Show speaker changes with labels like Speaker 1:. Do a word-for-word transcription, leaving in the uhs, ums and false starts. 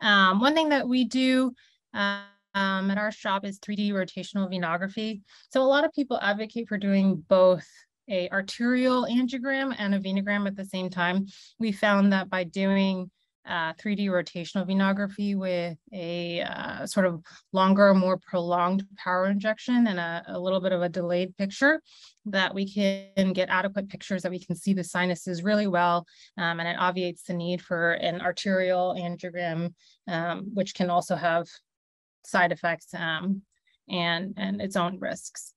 Speaker 1: Um, one thing that we do uh, um, at our shop is three D rotational venography. So a lot of people advocate for doing both a arterial angiogram and a venogram at the same time. We found that by doing uh, three D rotational venography with a uh, sort of longer, more prolonged power injection and a, a little bit of a delayed picture, that we can get adequate pictures, that we can see the sinuses really well, um, and it obviates the need for an arterial angiogram, um, which can also have side effects um, and, and its own risks.